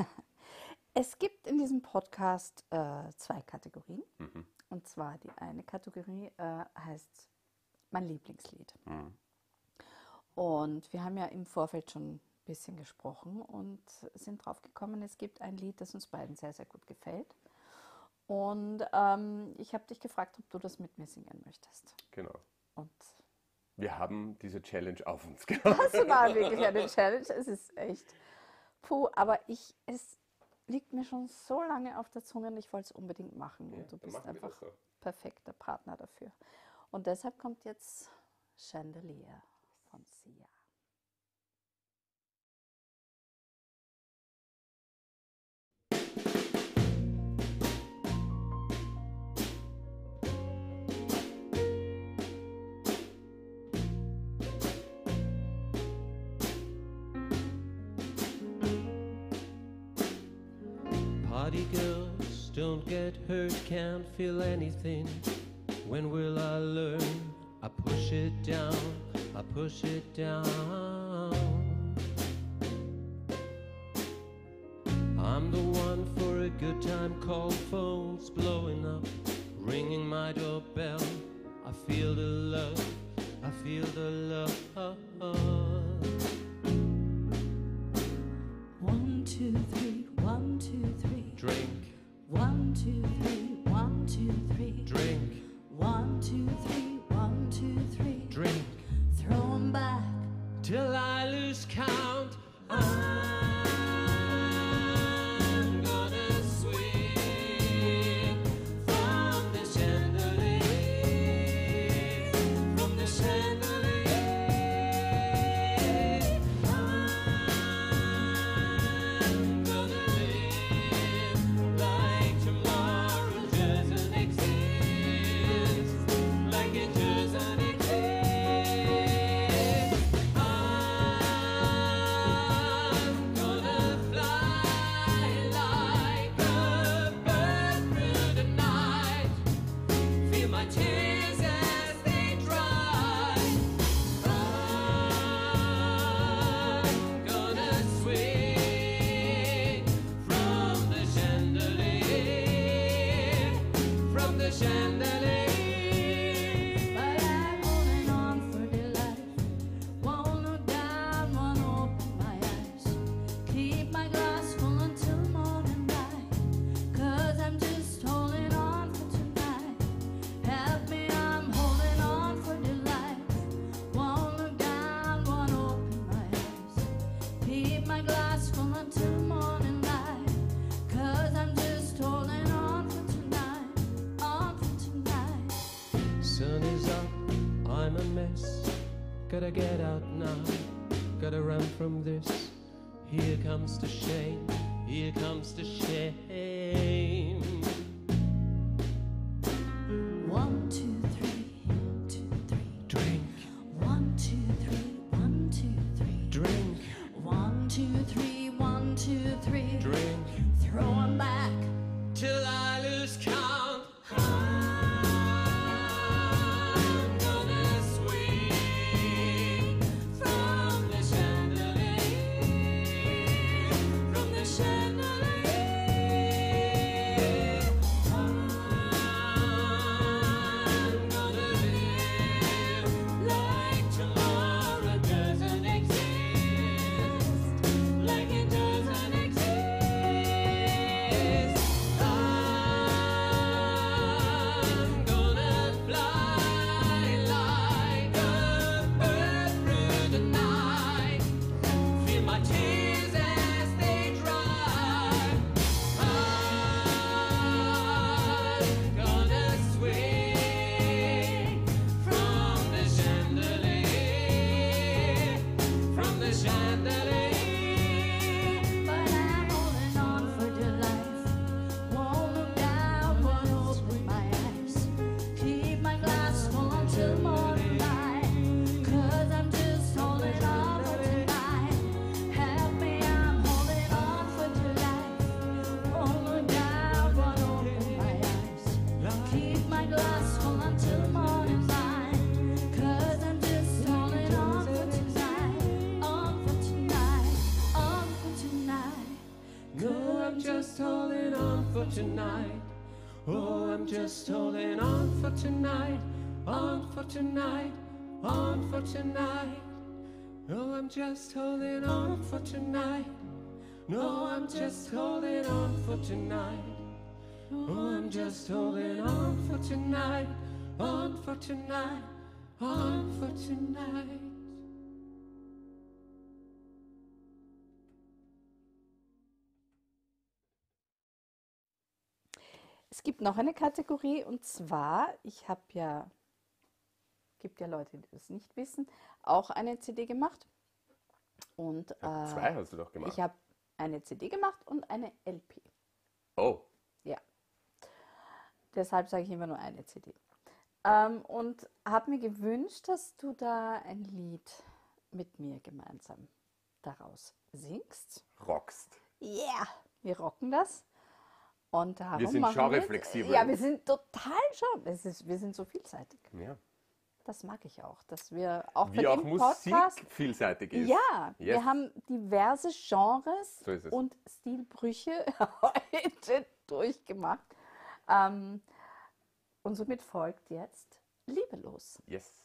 Es gibt in diesem Podcast äh, zwei Kategorien. Und zwar die eine Kategorie äh, heißt mein Lieblingslied. Und wir haben ja im Vorfeld schon ein bisschen gesprochen und sind drauf gekommen, es gibt ein Lied, das uns beiden sehr, sehr gut gefällt. Und ähm, ich habe dich gefragt, ob du das mit mir singen möchtest. Genau. Und Wir haben diese Challenge auf uns genommen. das war wirklich eine Challenge. Es ist echt puh, aber ich, es liegt mir schon so lange auf der Zunge und ich wollte es unbedingt machen. Ja, Und du dann bist machen wir einfach das so. perfekter Partner dafür. Und deshalb kommt jetzt Chandelier von Sia. Party girls don't get hurt, can't feel anything. When will I learn? I push it down, I push it down. I'm the one for Every good time call phone's blowing up, ringing my doorbell. I feel the love, I feel the love. One, two, three, one, two, three. Drink, One, two, three, one, two, three. drink, One, two, three, one, two, three. drink, Throw 'em back. till I lose count. I'm gonna swing from the chandelier, from the chandelier. I'm gonna live like tomorrow doesn't exist, like it doesn't exist. I'm gonna fly like a bird through the night, feel my tears as they dry. I'm gonna swing from the chandelier, from the chandelier. But I'm holding on for dear life. Won't look down, won't open my eyes. Keep my glass full until morning light. 'Cause I'm just holding on for tonight. Help me, I'm holding on for dear life. Won't look down, won't open my eyes. Keep my glass full until morning light. 'Cause I'm just holding on for tonight. On for tonight. Sun is up, I'm a mess. Gotta get out now, gotta run from this. Here comes the shame, here comes the shame. One, two, three, two, three. Drink, One, two, three, one, two, three. drink, One, two, three, one, two, three. drink, Throw 'em back. till I lose count. I'm gonna swing from the chandelier, from the chandelier. I'm gonna live like tomorrow doesn't exist, like it doesn't exist. I'm gonna fly like a bird through the night, feel my tears as they dry. I'm gonna swing from the chandelier, from the chandelier. But I'm holding on for dear life. Won't look down, won't open my eyes. Keep my glass full until morning light. 'Cause I'm just holding on for tonight. Help me, I'm holding on for dear life. Won't look down, won't open my eyes. Keep my glass full until morning light. 'Cause I'm just holding on for tonight. On for tonight. On for tonight. No, I'm just holding on for tonight. Oh, I'm just holding on for tonight. On for tonight. On for tonight. No, I'm just holding on for tonight. No, I'm just holding on for tonight. Oh, I'm just holding on for tonight. On for tonight. On for tonight. Es gibt noch eine Kategorie und zwar, ich habe ja, gibt ja Leute, die das nicht wissen, auch eine C D gemacht. Und äh, Zwei hast du doch gemacht. ich habe eine C D gemacht und eine L P. Oh, Ja. Deshalb sage ich immer nur eine C D. Ähm, und habe mir gewünscht, dass du da ein Lied mit mir gemeinsam daraus singst. rockst. Yeah, wir rocken das. Und darum Wir sind machen genreflexibel. Ja, wir sind total schon. Es ist, wir sind so vielseitig. Ja. das mag ich auch, dass wir auch Wie bei auch dem Musik Podcast... vielseitig ist. Ja, Yes. wir haben diverse Genres So ist es. und Stilbrüche heute durchgemacht. Ähm, und somit folgt jetzt Liebelos. Yes.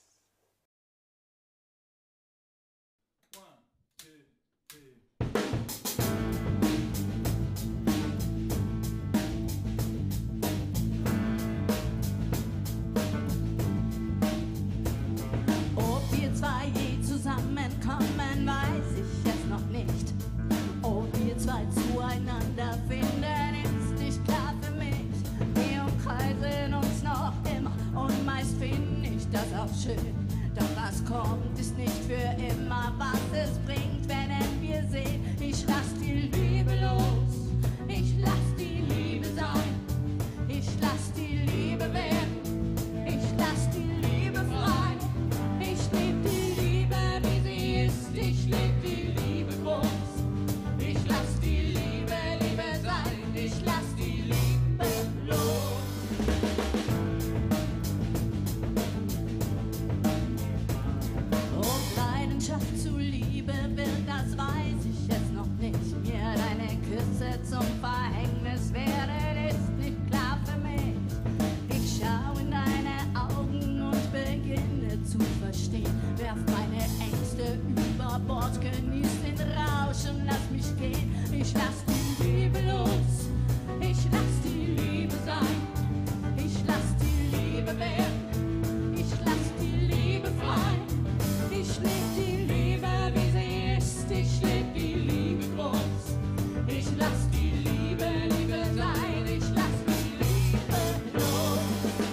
Ob wir zwei je zusammenkommen, weiß ich jetzt noch nicht. Ob wir zwei zueinander finden, ist nicht klar für mich. Wir umkreisen uns noch immer und meist finde ich das auch schön. Doch was kommt, ist nicht für immer, was es bringt, wenn wir sehen. Ich lass die Liebe los, ich lass die Liebe sein, ich lass die Liebe werden, ich lass die Liebe frei. Ich lieb die Liebe, wie sie ist, ich lieb die Liebe groß. Ich lass die Liebe, Liebe sein, ich lass die Liebe los. Ob Leidenschaft zu Liebe wird, das weiß ich jetzt noch nicht. Mir deine Küsse zum Verhängnis werden, ist nicht klar für mich. Ich schau in deine Augen und beginne zu verstehen. Werf meine Ängste über Bord, genieß den Rausch und lass mich gehen. Ich lass die Liebe los, ich lass die Liebe sein, ich lass die Liebe werden, ich lass die Liebe frei. Ich lieb die Liebe, wie sie ist, ich lieb die Liebe groß. Ich lass die Liebe, Liebe sein, ich lass die Liebe los.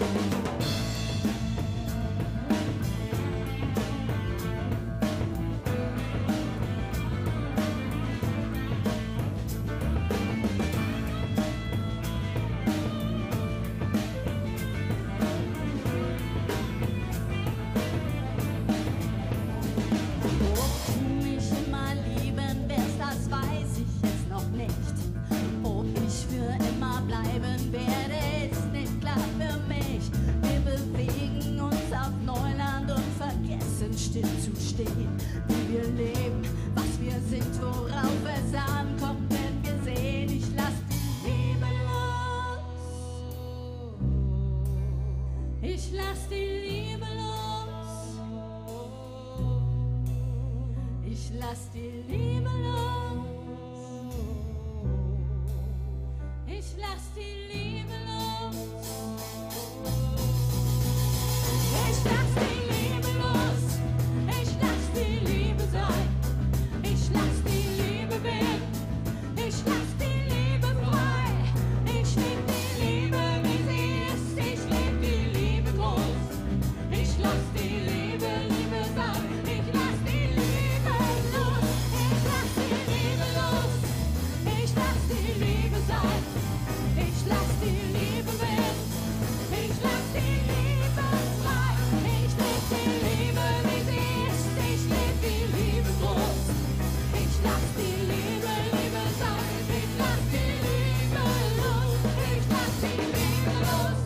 Ob du mich immer lieben wirst, das weiß ich jetzt noch nicht. Ob ich für immer bleiben werde, ist nicht klar für mich. Wir bewegen uns auf Neuland und vergessen still zu stehen. Wie wir leben, was wir sind, worauf es ankommt, wenn wir sehen. Ich lass die Liebe los. Ich lass die Liebe los. Ich lass die Liebe los. Ich lass die Liebe los. Ich lass die Liebe los. Ich lass die Liebe sein. Ich lass die Liebe werden. Ich lass die Liebe frei. Ich lieb die Liebe, wie sie ist. Ich lieb die Liebe groß. Ich lass die Liebe, Liebe sein. Ich lass die Liebe los. Ich lass die Liebe los. Ich lass die Liebe sein. Ich lass die Liebe werden. Ich lass die Liebe frei. Ich lieb die Liebe, wie sie ist. Ich lieb die Liebe groß. Ich lass die Liebe, Liebe sein. Ich lass die Liebe los. Ich lass die Liebe los.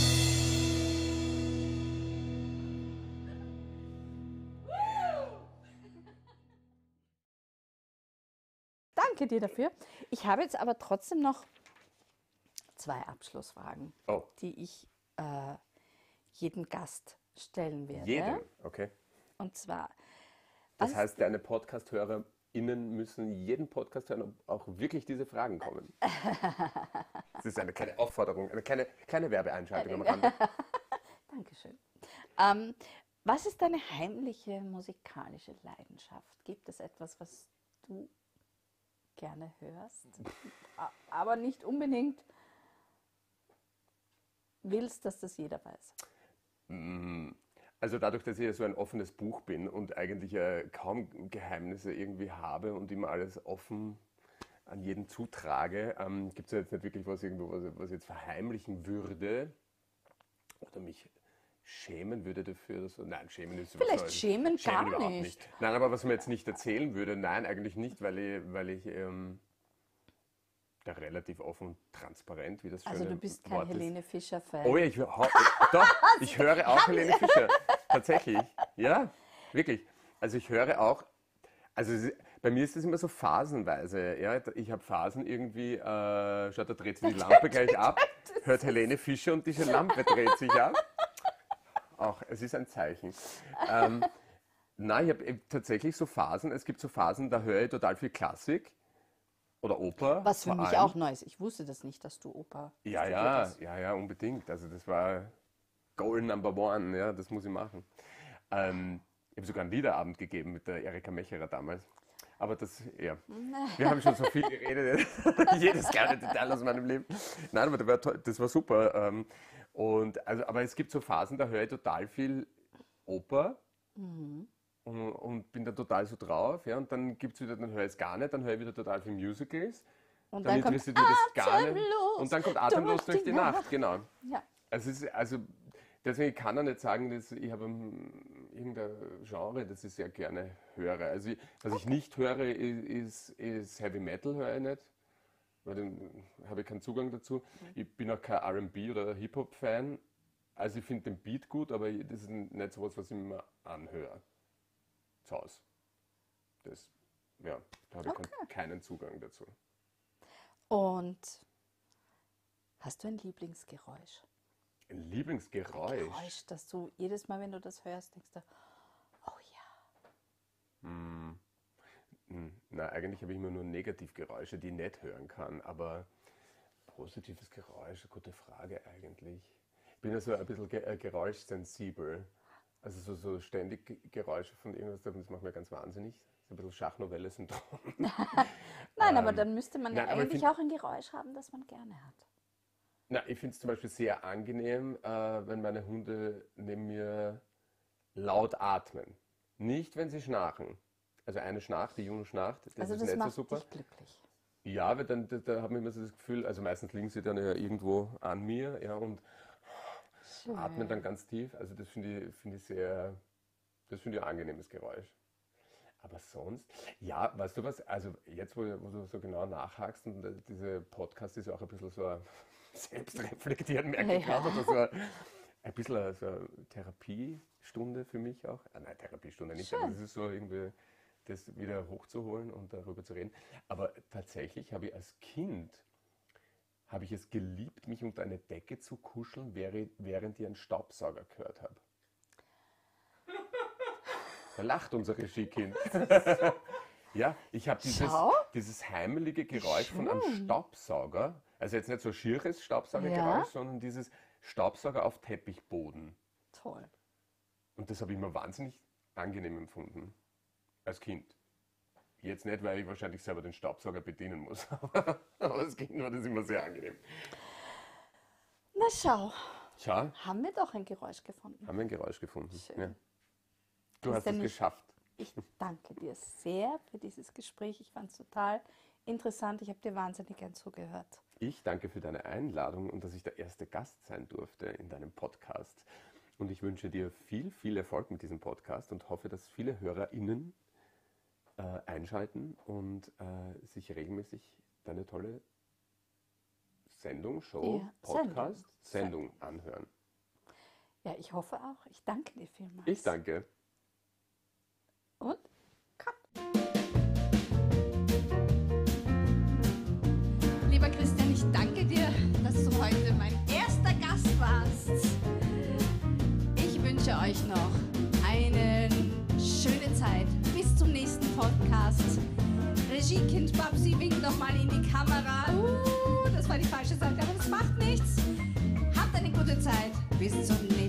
Danke dir dafür. Ich habe jetzt aber trotzdem noch zwei Abschlussfragen, Oh, die ich äh, jedem Gast stellen werde. jedem. Okay. Und zwar, Das was- heißt, deine Podcast-HörerInnen müssen jeden Podcast hören, ob auch wirklich diese Fragen kommen. Das ist eine kleine Aufforderung, eine kleine, kleine Werbeeinschaltung am Rande. Dankeschön. Ähm, was ist deine heimliche musikalische Leidenschaft? Gibt es etwas, was du gerne hörst, a- aber nicht unbedingt willst, dass das jeder weiß? Also dadurch, dass ich ja so ein offenes Buch bin und eigentlich äh, kaum Geheimnisse irgendwie habe und immer alles offen an jeden zutrage, ähm, gibt es ja jetzt nicht wirklich was, irgendwo, was, was ich jetzt verheimlichen würde oder mich schämen würde dafür. Dass, nein, schämen ist was Vielleicht Neues. schämen gar überhaupt nicht. Nein, aber was ich mir jetzt nicht erzählen würde, nein, eigentlich nicht, weil ich, weil ich ähm, da relativ offen und transparent, wie das Also schöne du bist kein Wort ist. Helene Fischer-Fan. Oh ja, ich, hör- doch, ich höre auch Helene Fischer. tatsächlich. Ja, wirklich. Also ich höre auch, also es ist- bei mir ist das immer so phasenweise. Ja? Ich habe Phasen irgendwie, äh, schaut, da dreht sich die Lampe gleich ab, hört Helene Fischer und diese Lampe dreht sich ab. Auch, es ist ein Zeichen. Ähm, nein, ich habe tatsächlich so Phasen, es gibt so Phasen, da höre ich total viel Klassik oder Oper. Was für vor mich allem. auch neu ist. Ich wusste das nicht, dass du Oper Ja, studiert ja, hast. ja, ja, unbedingt. Also das war Goal Number One, ja, das muss ich machen. Ähm, ich habe sogar einen Liederabend gegeben mit der Erika Mecherer damals. Aber das, ja, wir haben schon so viel geredet, jedes kleine Detail aus meinem Leben. Nein, aber das war, toll, das war super. ähm, Und, also, aber es gibt so Phasen, da höre ich total viel Oper und, und bin da total so drauf. Ja, und dann gibt es wieder, dann höre ich es gar nicht, dann höre ich wieder total viel Musicals. Und Dann dann kommt interessiert mich das gar nicht. Atemlos Und dann kommt Atemlos durch die Nacht, Nacht. genau. Ja. Also, es ist, also deswegen kann er nicht sagen, dass ich habe ähm, irgendein Genre, das ich sehr gerne höre. Also ich, was ich nicht höre, ist, ist Heavy Metal, höre ich nicht. Weil dann habe ich keinen Zugang dazu. Ich bin auch kein R and B oder Hip-Hop-Fan. Also ich finde den Beat gut, aber ich- das ist nicht so was, was ich mir anhöre. Zu Hause. Das, ja, da habe ich keinen, keinen Zugang dazu. Und hast du ein Lieblingsgeräusch? Ein Lieblingsgeräusch? Geräusch, dass du jedes Mal, wenn du das hörst, denkst du, oh ja. Hm, na, eigentlich habe ich immer nur Negativgeräusche, die ich nicht hören kann, aber positives Geräusch, gute Frage eigentlich. Ich bin ja so ein bisschen ge äh, geräuschsensibel. Also so, so ständig Ge- Geräusche von irgendwas, das macht mir ganz wahnsinnig. So ein bisschen Schachnovelle-Syndrom. Nein, aber dann müsste man ja nein, aber ich eigentlich find- auch ein Geräusch haben, das man gerne hat. Na, ich finde es zum Beispiel sehr angenehm, äh, wenn meine Hunde neben mir laut atmen. Nicht, wenn sie schnarchen. Also eine schnarcht, die Junge schnarcht, das Also ist das nicht macht so super. dich glücklich. Ja, weil dann da, da haben wir immer so das Gefühl, also meistens liegen sie dann ja irgendwo an mir, ja, und atmen dann ganz tief. Also das finde ich, finde ich sehr, das finde ich ein angenehmes Geräusch. Aber sonst, ja, weißt du was, also jetzt, wo, wo du so genau nachhakst, und äh, dieser Podcast ist ja auch ein bisschen so ein selbstreflektieren, merke ich Ja. gerade, oder so ein, ein bisschen so eine Therapiestunde für mich auch. Ah, nein, Therapiestunde nicht, aber das ist so irgendwie, das wieder hochzuholen und darüber zu reden. Aber tatsächlich habe ich als Kind, habe ich es geliebt, mich unter eine Decke zu kuscheln, während während ich einen Staubsauger gehört habe. Da lacht unser Regiekind. Ja, ich habe dieses, Schau. dieses heimelige Geräusch von einem Staubsauger, also jetzt nicht so ein schieres Staubsaugergeräusch, Ja. sondern dieses Staubsauger auf Teppichboden. Toll. Und das habe ich immer wahnsinnig angenehm empfunden. Als Kind. Jetzt nicht, weil ich wahrscheinlich selber den Staubsauger bedienen muss. Aber als Kind war das immer sehr angenehm. Na schau, Schau, haben wir doch ein Geräusch gefunden. haben wir ein Geräusch gefunden. Schön. Ja. Du hast Christian, es ich- geschafft. Ich danke dir sehr für dieses Gespräch. Ich fand es total interessant. Ich habe dir wahnsinnig gern zugehört. Ich danke für deine Einladung und dass ich der erste Gast sein durfte in deinem Podcast. Und ich wünsche dir viel, viel Erfolg mit diesem Podcast und hoffe, dass viele HörerInnen äh, einschalten und äh, sich regelmäßig deine tolle Sendung, Show, Ja, Podcast, Sendung. Sendung anhören. Ja, ich hoffe auch. Ich danke dir vielmals. Ich danke. Und cut. Lieber Christian, ich danke dir, dass du heute mein erster Gast warst. Ich wünsche euch noch eine schöne Zeit. Bis zum nächsten Podcast. Regiekind Babsi winkt nochmal in die Kamera. Uh, das war die falsche Seite, aber das macht nichts. Habt eine gute Zeit. Bis zum nächsten Mal.